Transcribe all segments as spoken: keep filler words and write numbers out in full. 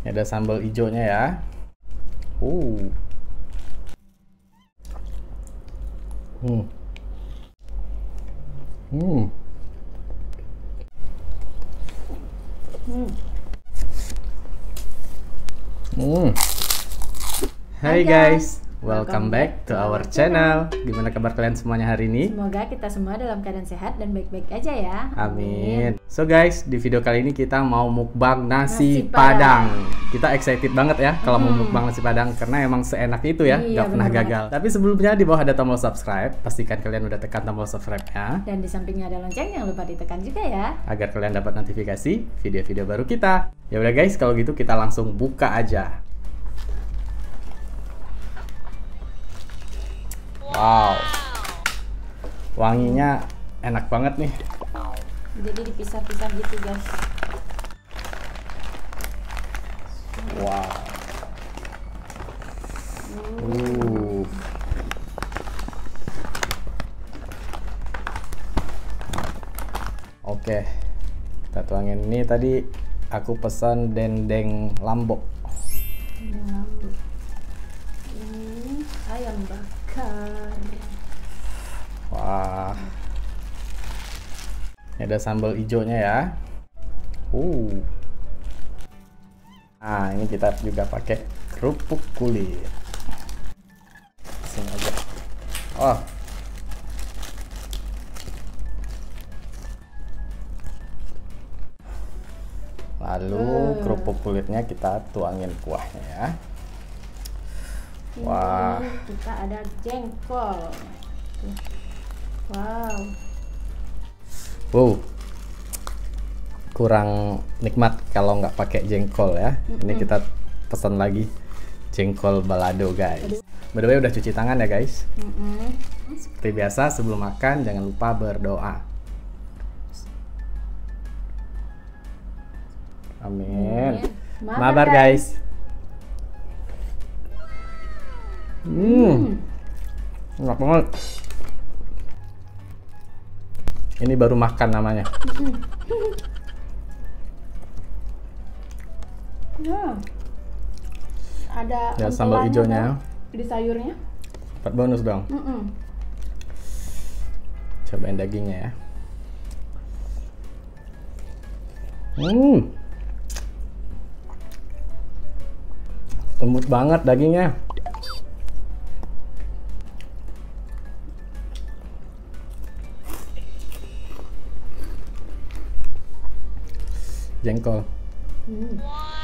Ada sambal hijaunya ya. Uh. Hmm. Hmm. Hmm. Hmm. Hai guys, welcome back to our channel. Gimana kabar kalian semuanya hari ini? Semoga kita semua dalam keadaan sehat dan baik-baik aja ya. Amin. So guys, di video kali ini kita mau mukbang nasi, Nasi padang. Padang. Kita excited banget ya kalau mau Hmm. mukbang nasi padang karena emang seenak itu ya, Iya, gak pernah bener gagal. Tapi sebelumnya di bawah ada tombol subscribe, pastikan kalian udah tekan tombol subscribe-nya Dan di sampingnya ada lonceng, jangan lupa ditekan juga ya. agar kalian dapat notifikasi video-video baru kita. Ya udah guys, kalau gitu kita langsung buka aja. Wow, wanginya enak banget nih. Jadi dipisah-pisah gitu guys. Wow. Uh. Oke, kita tuangin. Ini tadi aku pesan dendeng lombok. Dendeng lombok. Ini ayam bakar. Wah. Ini ada sambal hijaunya ya. Uh. Nah, ini kita juga pakai kerupuk kulit. Sini aja. Oh. Lalu Hmm. kerupuk kulitnya kita tuangin kuahnya ya. Wah. Ini kita ada jengkol. Tuh. Wow. Wow. Kurang nikmat kalau nggak pakai jengkol ya. Ini kita pesan lagi jengkol balado guys. By the way udah cuci tangan ya guys. Mm-mm. Seperti biasa sebelum makan jangan lupa berdoa. Amin. Mabar, Mabar guys. Hmm. Enak banget. Ini baru makan namanya. Ya. Ada Ya sambal empelanya hijaunya. kan di sayurnya. Dapat bonus dong. Mm-mm. Cobain dagingnya ya. Hmm. Lembut banget dagingnya. Jengkol. Hmm.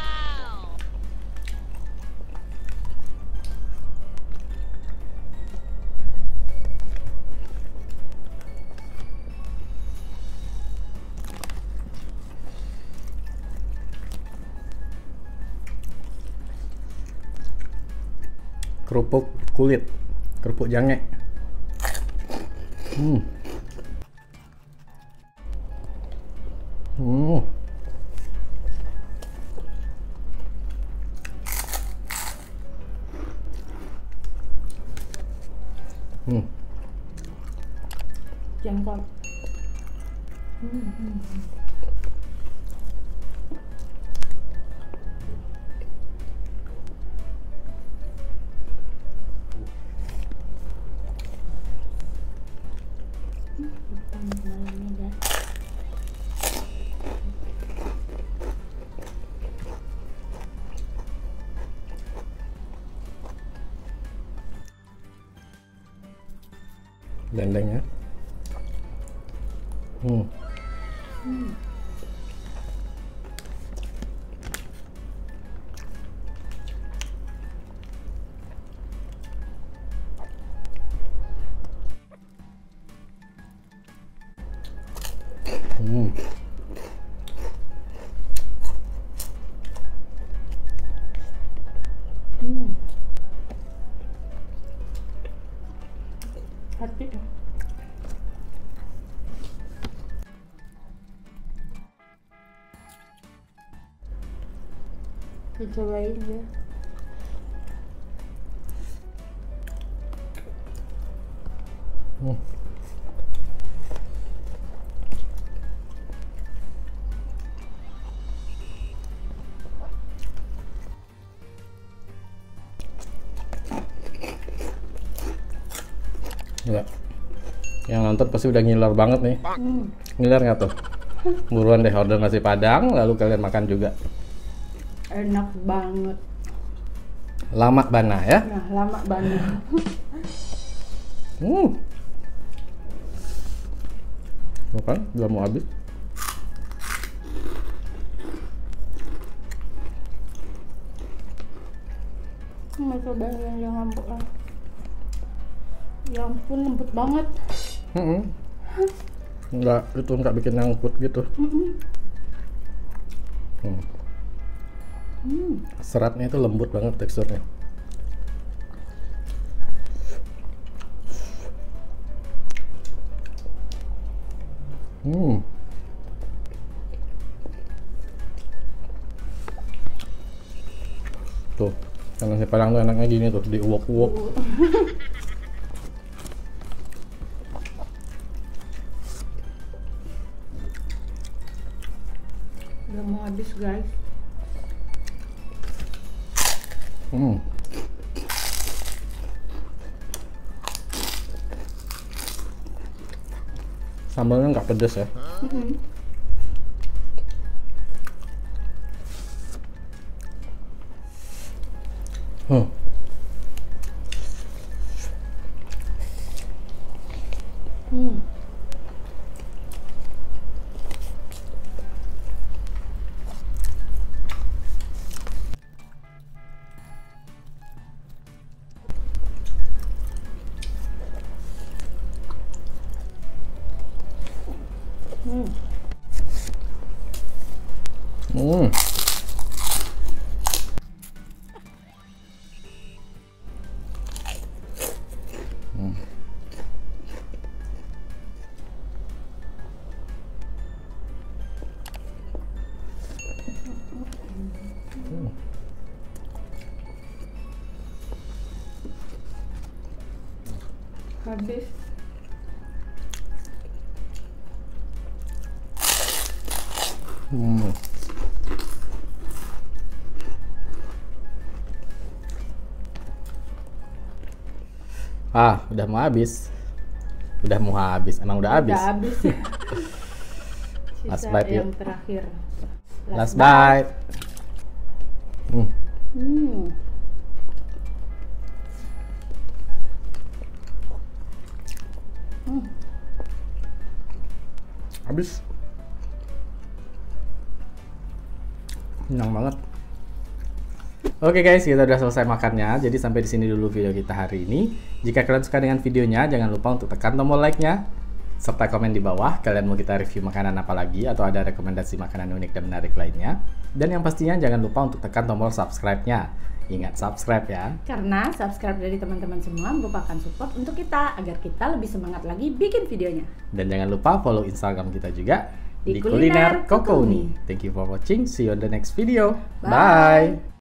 Kerupuk kulit, kerupuk jange. Hmm. Hmm. Hmm. Jengkol. Hmm. Hmm. Dendengnya. Hmm. Hmm. Hmm. Hmm. Hati. Dicobain ya. Hmm. Ya. Yang nonton pasti udah ngiler banget nih. Hmm. Ngiler nggak tuh? Buruan deh order nasi Padang, lalu kalian makan juga. Enak banget. Lama bana ya? Nah, lama banget. Hmm. Bukan, udah mau habis. Mau cobain yang lembut lah. Ya ampun, lembut banget. Hmm. Enggak, itu enggak bikin nyangkut gitu. Mm-mm. Hmm. Hmm. Seratnya itu lembut banget teksturnya. Hmm. Tuh, kalau nasi Padang tuh enaknya gini tuh, diuwok-uwok. Udah mau habis guys. Hmm. Sambalnya nggak pedas ya. Mm-mm. Hmm. Hmm. Hmm. Hmm. Hmm. Habis. Hmm. Ah, udah mau habis. Udah mau habis. Emang udah habis. Udah habis ya. Last Sisa bite yang yuk. terakhir. Last bite. Hmm. Hmm. Hmm. Habis. Kenyang banget. Oke guys, kita udah selesai makannya. Jadi sampai di sini dulu video kita hari ini. Jika kalian suka dengan videonya, jangan lupa untuk tekan tombol like-nya serta komen di bawah kalian mau kita review makanan apa lagi atau ada rekomendasi makanan unik dan menarik lainnya. Dan yang pastinya jangan lupa untuk tekan tombol subscribe-nya. Ingat subscribe ya. Karena subscribe dari teman-teman semua merupakan support untuk kita agar kita lebih semangat lagi bikin videonya. Dan jangan lupa follow Instagram kita juga Di di Kuliner Kuliner Kokouni. Kokouni. Thank you for watching. See you on the next video. Bye. Bye.